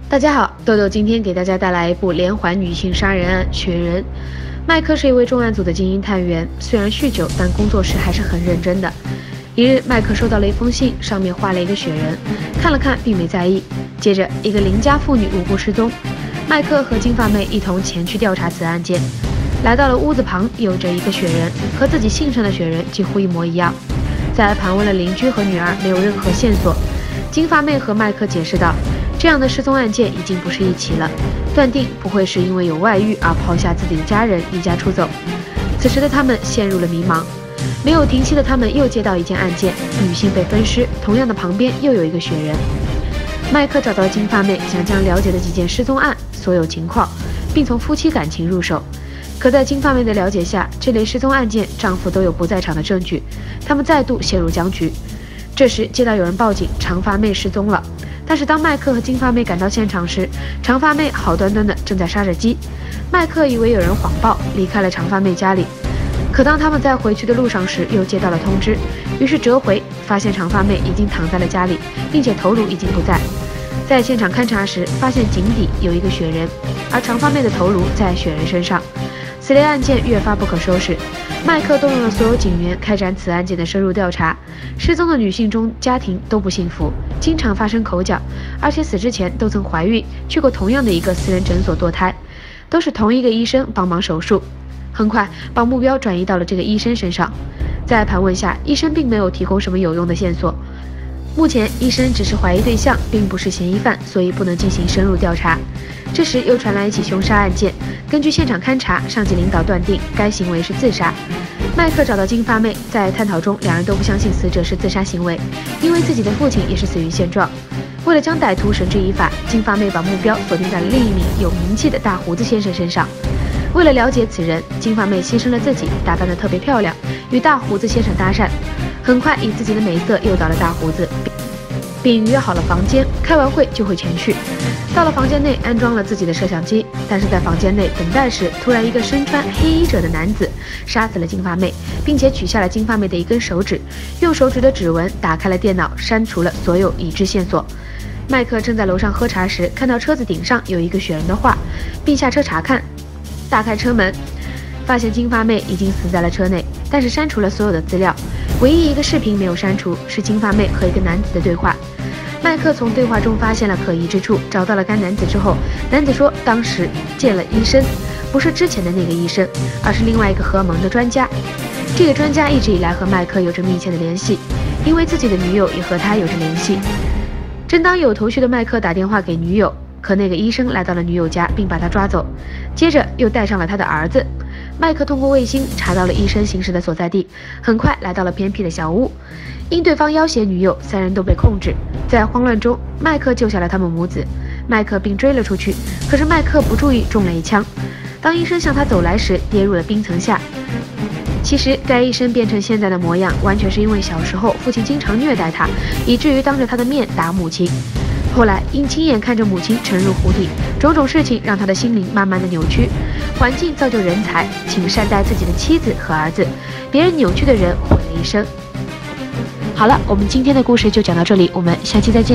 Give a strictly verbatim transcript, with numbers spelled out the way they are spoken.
大家好，豆豆今天给大家带来一部连环女性杀人案《雪人》。麦克是一位重案组的精英探员，虽然酗酒，但工作时还是很认真的。一日，麦克收到了一封信，上面画了一个雪人，看了看并没在意。接着，一个邻家妇女无故失踪，麦克和金发妹一同前去调查此案件。来到了屋子旁，有着一个雪人，和自己信上的雪人几乎一模一样。在盘问了邻居和女儿，没有任何线索。金发妹和麦克解释道，这样的失踪案件已经不是一起了，断定不会是因为有外遇而抛下自己的家人离家出走。此时的他们陷入了迷茫，没有停息的他们又接到一件案件，女性被分尸，同样的旁边又有一个雪人。麦克找到金发妹，想将了解的几件失踪案所有情况，并从夫妻感情入手。可在金发妹的了解下，这类失踪案件丈夫都有不在场的证据，他们再度陷入僵局。这时接到有人报警，长发妹失踪了。但是当麦克和金发妹赶到现场时，长发妹好端端的正在杀着鸡。麦克以为有人谎报，离开了长发妹家里。可当他们在回去的路上时，又接到了通知，于是折回，发现长发妹已经躺在了家里，并且头颅已经不在。在现场勘查时，发现井底有一个雪人，而长发妹的头颅在雪人身上。此类案件越发不可收拾，麦克动用了所有警员开展此案件的深入调查。失踪的女性中，家庭都不幸福，经常发生口角，而且死之前都曾怀孕，去过同样的一个私人诊所堕胎，都是同一个医生帮忙手术。很快，把目标转移到了这个医生身上。在盘问下，医生并没有提供什么有用的线索。目前，医生只是怀疑对象，并不是嫌疑犯，所以不能进行深入调查。这时又传来一起凶杀案件，根据现场勘查，上级领导断定该行为是自杀。麦克找到金发妹，在探讨中，两人都不相信死者是自杀行为，因为自己的父亲也是死于现状。为了将歹徒绳之以法，金发妹把目标锁定在了另一名有名气的大胡子先生身上。为了了解此人，金发妹牺牲了自己，打扮得特别漂亮，与大胡子先生搭讪。很快以自己的美色诱导了大胡子，并约好了房间，开完会就会前去。到了房间内，安装了自己的摄像机，但是在房间内等待时，突然一个身穿黑衣者的男子杀死了金发妹，并且取下了金发妹的一根手指，用手指的指纹打开了电脑，删除了所有已知线索。麦克正在楼上喝茶时，看到车子顶上有一个雪人的画，并下车查看。打开车门，发现金发妹已经死在了车内，但是删除了所有的资料，唯一一个视频没有删除，是金发妹和一个男子的对话。麦克从对话中发现了可疑之处，找到了该男子之后，男子说当时见了医生，不是之前的那个医生，而是另外一个荷尔蒙的专家。这个专家一直以来和麦克有着密切的联系，因为自己的女友也和他有着联系。正当有头绪的麦克打电话给女友，可那个医生来到了女友家，并把他抓走，接着又带上了他的儿子。麦克通过卫星查到了医生行驶的所在地，很快来到了偏僻的小屋。因对方要挟女友，三人都被控制。在慌乱中，麦克救下了他们母子，麦克并追了出去，可是麦克不注意中了一枪。当医生向他走来时，跌入了冰层下。其实该医生变成现在的模样，完全是因为小时候父亲经常虐待他，以至于当着他的面打母亲。后来因亲眼看着母亲沉入湖底，种种事情让他的心灵慢慢的扭曲。环境造就人才，请善待自己的妻子和儿子，别人扭曲的人毁了一生。好了，我们今天的故事就讲到这里，我们下期再见。